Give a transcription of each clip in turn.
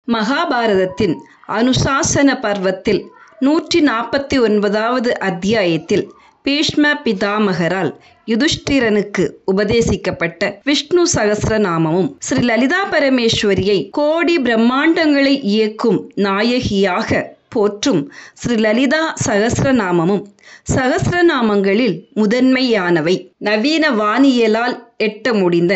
மகாபாரதத்தின் அனுசாசன பர்வத்தில் 149வது அத்தியாயத்தில் பீஷ்ம பிதாமகரால் யுதிஷ்டிரனுக்கு உபதேசிக்கப்பட்ட விஷ்ணு சகஸ்ரநாமமும் ஸ்ரீ லலிதா பரமேஸ்வரியை கோடி பிரம்மாண்டங்களை இயக்கும் நாயகியாக போற்றும் ஸ்ரீ லலிதா சகஸ்ரநாமமும் சகஸ்ரநாமங்களில் முதன்மையானவை. நவீன வானியலால் எட்ட முடிந்த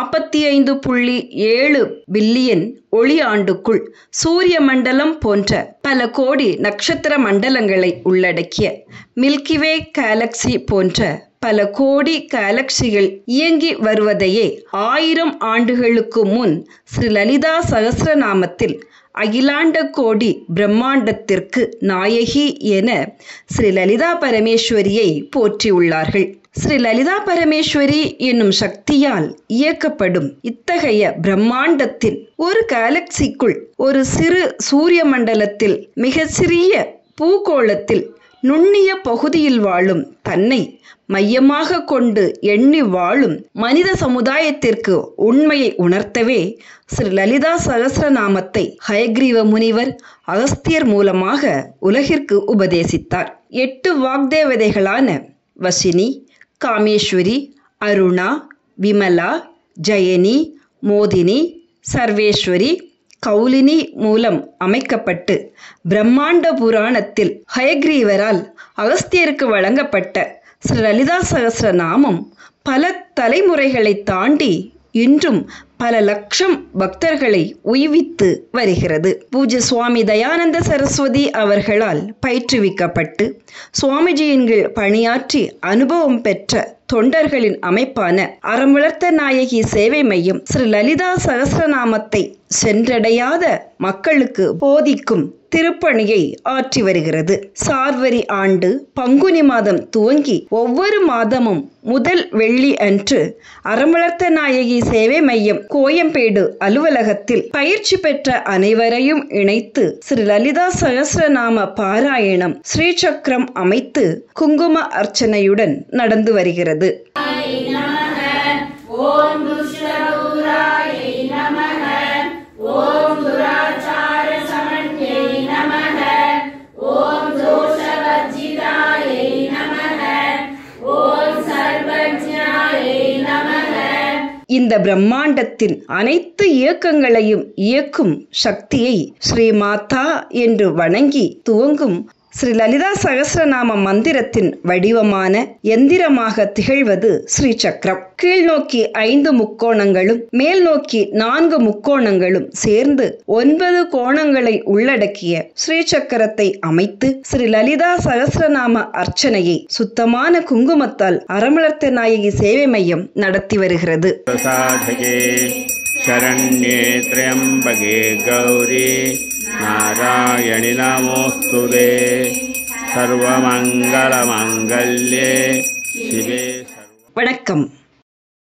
45.7 பில்லியன் ஒளி ஆண்டுக்குள் சூரிய மண்டலம் போன்ற பல கோடி நட்சத்திர மண்டலங்களை உள்ளடக்கிய மில்கிவே கேலக்சி போன்ற பல கோடி கேலக்சிகள் இயங்கி வருவதையே 1000 ஆண்டுகளுக்கு முன் ஸ்ரீ லலிதா சகஸ்ரநாமத்தில் அகிலாண்ட கோடி பிரம்மாண்டத்திற்கு நாயகி என ஸ்ரீ லலிதா பரமேஸ்வரியை போற்றியுள்ளார்கள். ஸ்ரீ லலிதா பரமேஸ்வரி என்னும் சக்தியால் இயக்கப்படும் இத்தகைய பிரம்மாண்டத்தின் ஒரு கேலக்சிக்குள் ஒரு சிறு சூரிய மண்டலத்தில் மிக சிறிய பூகோளத்தில் நுண்ணிய பகுதியில் வாழும் தன்னை மையமாக கொண்டு எண்ணி வாழும் மனித சமுதாயத்திற்கு உண்மையை உணர்த்தவே ஸ்ரீ லலிதா சகஸ்ரநாமத்தை ஹயக்ரீவ முனிவர் அகஸ்தியர் மூலமாக உலகிற்கு உபதேசித்தார். 8 வாக்தேவதைகளான வசினி, காமேஸ்வரி, அருணா, விமலா, ஜயனி, மோதினி, சர்வேஸ்வரி, கௌலினி மூலம் அமைக்கப்பட்டு பிரம்மாண்ட புராணத்தில் ஹயக்ரீவரால் அகஸ்தியருக்கு வழங்கப்பட்ட ஸ்ரீ லலிதா சகஸ்ரநாமம் பல தலைமுறைகளை தாண்டி இன்றும் பல லட்சம் பக்தர்களை உய்வித்து வருகிறது. பூஜ்ய சுவாமி தயானந்த சரஸ்வதி அவர்களால் பயிற்றுவிக்கப்பட்டு சுவாமிஜியின் கீழ் பணியாற்றி அனுபவம் பெற்ற தொண்டர்களின் அமைப்பான அறம் வளர்த்த நாயகி சேவை மையம் ஸ்ரீ லலிதா சகஸ்ரநாமத்தை சென்றடையாத மக்களுக்கு போதிக்கும் திருப்பணியை ஆற்றி வருகிறது. சார்வரி ஆண்டு பங்குனி மாதம் துவங்கி ஒவ்வொரு மாதமும் முதல் வெள்ளி அன்று அறம் வளர்த்த நாயகி சேவை மையம் கோயம்பேடு அலுவலகத்தில் பயிற்சி பெற்ற அனைவரையும் இணைத்து ஸ்ரீ லலிதா சகஸ்ரநாம பாராயணம் ஸ்ரீசக்கரம் அமைத்து குங்கும அர்ச்சனையுடன் நடந்து வருகிறது. இந்த பிரம்மாண்டத்தின் அனைத்து இயக்கங்களையும் இயக்கும் சக்தியை ஸ்ரீமாதா என்று வணங்கி துவங்கும் ஸ்ரீ லலிதா சகஸ்ரநாம மந்திரத்தின் வடிவமான எந்திரமாக திகழ்வது ஸ்ரீசக்கரம். கீழ் நோக்கி 5 முக்கோணங்களும் மேல் நோக்கி 4 முக்கோணங்களும் சேர்ந்து 9 கோணங்களை உள்ளடக்கிய ஸ்ரீசக்கரத்தை அமைத்து ஸ்ரீ லலிதா சகஸ்ரநாம அர்ச்சனையை சுத்தமான குங்குமத்தால் அறம் வளர்த்த நாயகி சேவை மையம் நடத்தி வருகிறது. शरण्ये त्र्यंबके गौरी नारायणि नमोस्तुते सर्वमंगलमंगल्ये शिवे. வணக்கம்.